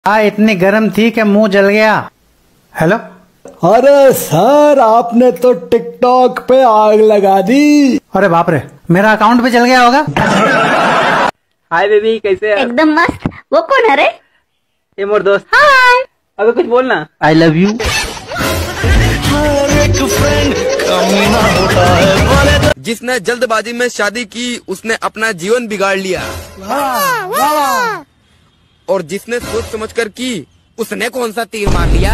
इतनी गर्म थी कि मुंह जल गया। हेलो। अरे सर, आपने तो टिकटॉक पे आग लगा दी। अरे बाप रे, मेरा अकाउंट पे चल गया होगा। हाय बेबी, कैसे है? एकदम मस्त। वो कौन है रे? ये मोर दोस्त। हाय। अबे कुछ बोलना। I love you. जिसने जल्दबाजी में शादी की उसने अपना जीवन बिगाड़ लिया। और जिसने सोच समझकर की उसने कौन सा तीर मार लिया।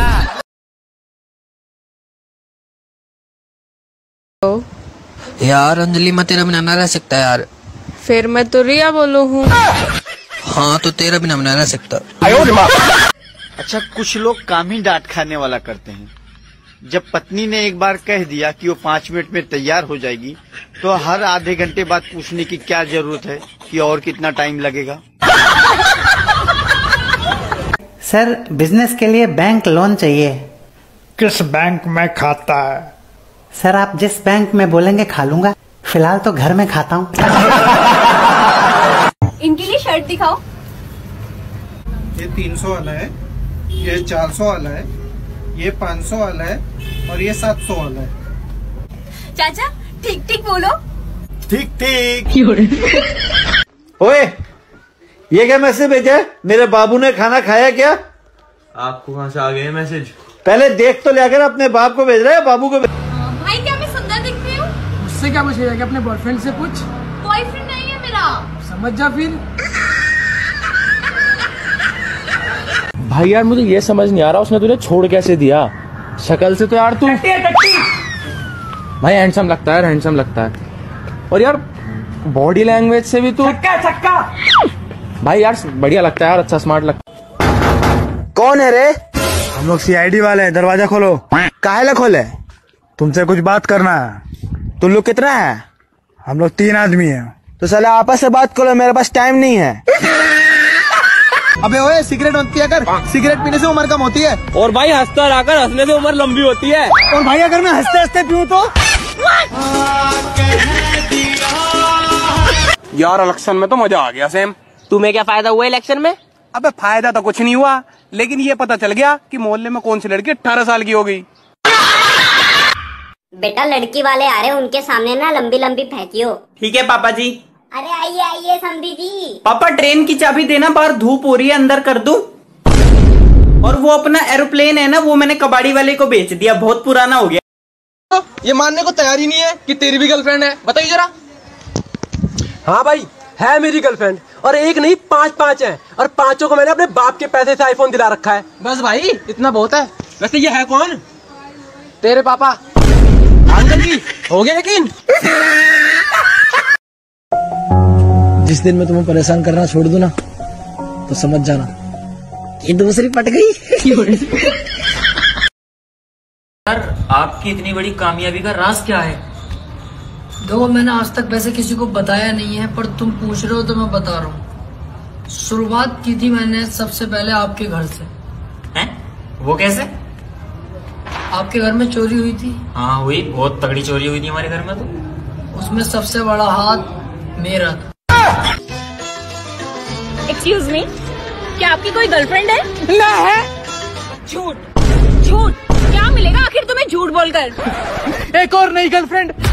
यार अंजलि, मैं तेरा बिना ना रह सकता यार। फिर मैं तो रिया बोलू हूँ। हाँ तो तेरा बिना ना रह सकता। अच्छा, कुछ लोग काम ही डांट खाने वाला करते हैं। जब पत्नी ने एक बार कह दिया कि वो 5 मिनट में तैयार हो जाएगी, तो हर आधे घंटे बाद पूछने की क्या जरूरत है कि और कितना टाइम लगेगा। सर, बिजनेस के लिए बैंक लोन चाहिए। किस बैंक में खाता है? सर, आप जिस बैंक में बोलेंगे खा लूंगा। फिलहाल तो घर में खाता हूँ। इनके लिए शर्ट दिखाओ। ये 300 वाला है, ये 400 वाला है, ये 500 वाला है और ये 700 वाला है। चाचा ठीक ठीक बोलो। ठीक ठीक। ओए, ये क्या मैसेज भेजा है? मेरे बाबू ने खाना खाया क्या? आपको कहाँ से आ गए मैसेज? पहले देख तो लिया कर, अपने बाप को भेज रहा है बाबू को। भाई क्या मैं सुंदर दिख रही हूँ? उससे क्या पूछेगा कि अपने बॉयफ्रेंड से पूछ। बॉयफ्रेंड नहीं है मेरा। समझ जा फिर। भाई यार मुझे ये समझ नहीं आ रहा, उसने तुझे छोड़ कैसे दिया? शक्ल से तो यार तू भाई हैंडसम लगता है, हैंडसम लगता है। और यार बॉडी लैंग्वेज से भी तू छक्का भाई यार बढ़िया लगता है यार, अच्छा स्मार्ट लगता है। कौन है रे? हम लोग CID वाले हैं, दरवाजा खोलो। काहे खोले? तुमसे कुछ बात करना है। तुम लोग कितना है? हम लोग 3 आदमी हैं। तो साले आपस से बात करो, मेरे पास टाइम नहीं है। अबे ओए, सिगरेट मत पिया कर। सिगरेट पीने से उम्र कम होती है। और भाई हंसता रहकर हंसने से उम्र लंबी होती है। और भाई अगर मैं हंसते हंसते पीऊं तो? यार इलेक्शन में तो मजा आ गया सेम। तुम्हें क्या फायदा हुआ इलेक्शन में? अबे फायदा तो कुछ नहीं हुआ, लेकिन ये पता चल गया कि मोहल्ले में कौन सी लड़की 18 साल की हो गई। बेटा, लड़की वाले आ रहे, उनके सामने ना लंबी लंबी फेंकियो। ठीक है पापा जी। अरे आइए आइए समधी जी। पापा ट्रेन की चाबी देना, बाहर धूप हो रही है, अंदर कर दूं? और वो अपना एरोप्लेन है ना, वो मैंने कबाड़ी वाले को बेच दिया, बहुत पुराना हो गया। ये मानने को तैयार ही नहीं है कि तेरी भी गर्लफ्रेंड है। बताइए जरा। हाँ भाई है मेरी गर्लफ्रेंड, और एक नहीं 5 है, और 5 को मैंने अपने बाप के पैसे से आईफोन दिला रखा है। बस भाई इतना बहुत है। वैसे ये है कौन? तेरे पापा। अंकल जी, हो गया यकीन? जिस दिन मैं तुम्हें परेशान करना छोड़ दूं ना, तो समझ जाना कि दूसरी पट गई। यार आपकी इतनी बड़ी कामयाबी का राज क्या है? देखो, मैंने आज तक वैसे किसी को बताया नहीं है, पर तुम पूछ रहे हो तो मैं बता रहा हूँ। शुरुआत की थी मैंने सबसे पहले आपके घर से। हैं? वो कैसे? आपके घर में चोरी हुई थी। हाँ हुई, बहुत तगड़ी चोरी हुई थी हमारे घर में। तो उसमें सबसे बड़ा हाथ मेरा था। एक्सक्यूज मी, क्या आपकी कोई गर्लफ्रेंड है? ना है। झूठ झूठ, क्या मिलेगा आखिर तुम्हें झूठ बोलकर? एक और नई गर्लफ्रेंड।